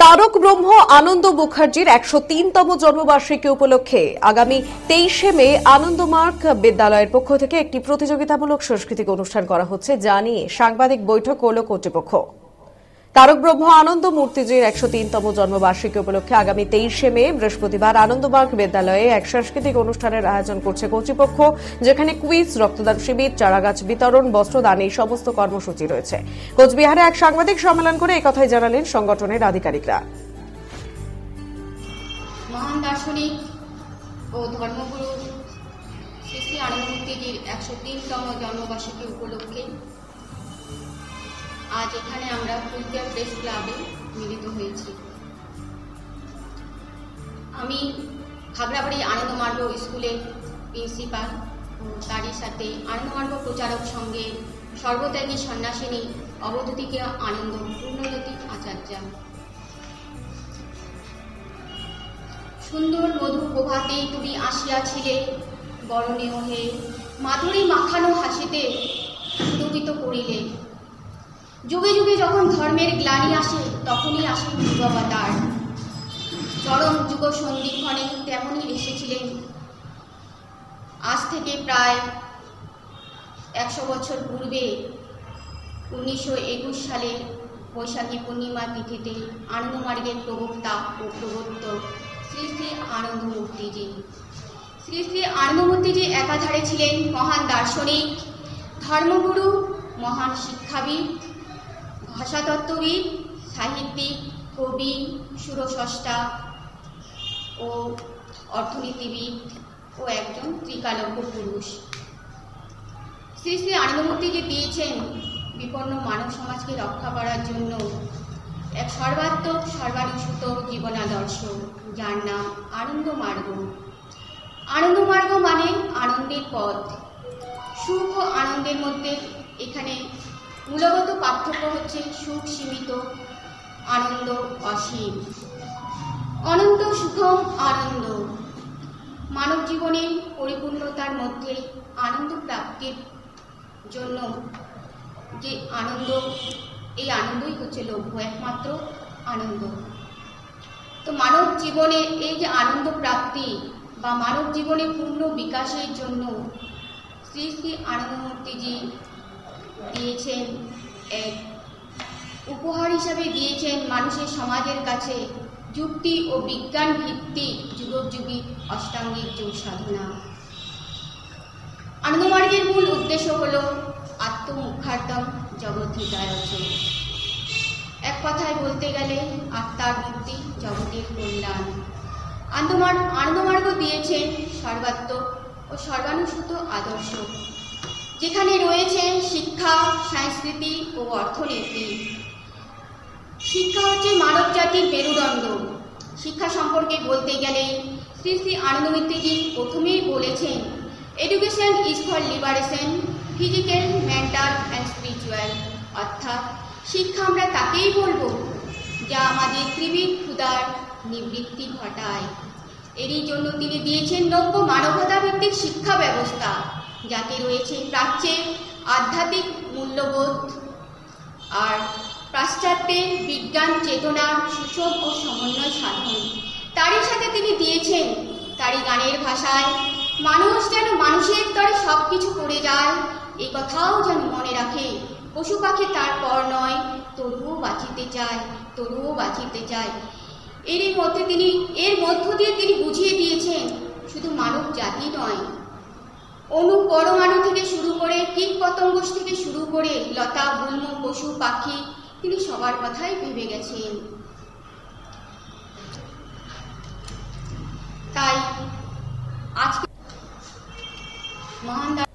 তারক ব্রহ্ম আনন্দ মুখার্জির ১০৩তম জন্মবার্ষিকী উপলক্ষে আগামী ২৩শে মে আনন্দমার্গ বিদ্যালয়ের পক্ষ থেকে একটি প্রতিযোগিতামূলক সাংস্কৃতিক অনুষ্ঠান করা হচ্ছে, যা নিয়ে সাংবাদিক বৈঠক করল কর্তৃপক্ষ। তারক ব্রহ্ম আনন্দ মূর্তিজির ১০৩তম জন্মবার্ষিকী উপলক্ষে আগামী ২৩শে মে বৃহস্পতিবার আনন্দমার্গ বিদ্যালয়ে এক সাংস্কৃতিক অনুষ্ঠানের আয়োজন করছে কর্তৃপক্ষ, যেখানে কুইজ, রক্তদান শিবির, চারাগাছ বিতরণ, বস্ত্রদান এই সমস্ত কর্মসূচি রয়েছে। কোচবিহারে এক সাংবাদিক সম্মেলন করে একথাই জানালেন সংগঠনের আধিকারিকরা। মহান দার্শনিক ও ধর্মগুরু শ্রী শ্রী আনন্দ মূর্তিজির ১০৩তম জন্মবার্ষিকী উপলক্ষে আজ এখানে আমরা কুচবিহার প্রেস ক্লাবে মিলিত হয়েছি। আমি খাগড়াবাড়ি আনন্দমার্গ স্কুলের প্রিন্সিপাল, তারই সাথে আনন্দমার্গ প্রচারক সঙ্গে সর্বত্যাগী সন্ন্যাসিনী অবধূতিকা আনন্দ পূর্ণজ্যোতি আচার্য। সুন্দর মধু প্রভাতে তুমি আসিয়াছিলে বরণীয় হে, মাধুরী মাখানো হাসিতে সুরভিত করিলে। যুগে যুগে যখন ধর্মের গ্লানি আসে, তখনই আসে যুগাবতার। চরম যুগ সন্ধিক্ষণে তেমনই এসেছিলেন আজ থেকে প্রায় ১০০ বছর পূর্বে ১৯২১ সালে বৈশাখী পূর্ণিমা তিথিতে আনন্দমার্গের প্রবক্তা ও প্রবর্তক শ্রী শ্রী আনন্দ মূর্তিজি। শ্রী শ্রী আনন্দ মূর্তিজি একাধারে ছিলেন মহান দার্শনিক, ধর্মগুরু, মহান শিক্ষাবিদ, ভাষাতত্ত্ববিদ, সাহিত্যিক, কবি, সুরস্রষ্টা ও অর্থনীতিবিদ ও একজন ত্রিকালজ্ঞ পুরুষ। শ্রী শ্রী আনন্দমূর্তিজি দিয়েছেন বিপন্ন মানব সমাজকে রক্ষা করার জন্য এক সর্বাত্মক সর্বানুসূত জীবনাদর্শ, যার নাম আনন্দমার্গ। আনন্দমার্গ মানে আনন্দের পথ। সুখ ও আনন্দের মধ্যে এখানে মূলগত পার্থক্য হচ্ছে সুখ সীমিত, আনন্দ অসীম। অনন্ত সুখম আনন্দ। মানব জীবনের পরিপূর্ণতার মধ্যে আনন্দ প্রাপ্তির জন্য যে আনন্দ, এই আনন্দই হচ্ছে লভ্য, একমাত্র আনন্দ। তো মানব জীবনে এই যে আনন্দ প্রাপ্তি বা মানব জীবনে পূর্ণ বিকাশের জন্য শ্রী শ্রী আনন্দমূর্তিজি দিয়েছেন এক উপহার হিসাবে, দিয়েছেন মানুষের সমাজের কাছে যুক্তি ও বিজ্ঞান ভিত্তিক যুগোপযোগী অষ্টাঙ্গিক যোগ সাধনা। আনন্দমার্গের মূল উদ্দেশ্য হল আত্মমুখার্থম জগদ্ধিতায়চ। এক কথায় বলতে গেলে আত্মার মুক্তি, জগতের কল্যাণ। আনন্দমার্গ দিয়েছেন সর্বাত্মক ও সর্বানুসূত আদর্শ, যেখানে রয়েছে শিক্ষা, সংস্কৃতি ও অর্থনীতি। শিক্ষা হচ্ছে মানব জাতির মেরুদণ্ড। শিক্ষা সম্পর্কে বলতে গেলে শ্রী শ্রী আনন্দমূর্তিজি প্রথমেই বলেছেন, education is for liberation, physical, mental and spiritual. অর্থাৎ শিক্ষা আমরা তাকেই বলবো যা আমাদের ত্রিবিধ ক্ষুধার নিবৃত্তি ঘটায়। এরই জন্য তিনি দিয়েছেন নব্য মানবতা ভিত্তিক শিক্ষা ব্যবস্থা, যাতে রয়েছে প্রাচ্যের আধ্যাত্মিক মূল্যবোধ আর পাশ্চাত্যের বিজ্ঞান চেতনার সুষম ও সমন্বয় সাধন। তারই সাথে তিনি দিয়েছেন তারই গানের ভাষায়, মানুষ যেন মানুষের তরে সব কিছু করে যায়, এই কথাও যেন মনে রাখে। পশু পাখি তার পর নয়, তরুও বাঁচিতে চায়, তরুও বাঁচিতে চায়। এর মধ্য দিয়ে তিনি বুঝিয়ে দিয়েছেন শুধু মানব জাতি নয়, অণু পরমাণু থেকে শুরু করে কীট পতঙ্গ থেকে শুরু করে লতা গুল্ম, পশু পাখি, তিনি সবার কথাই ভেবে গেছেন। তাই আজকে মহান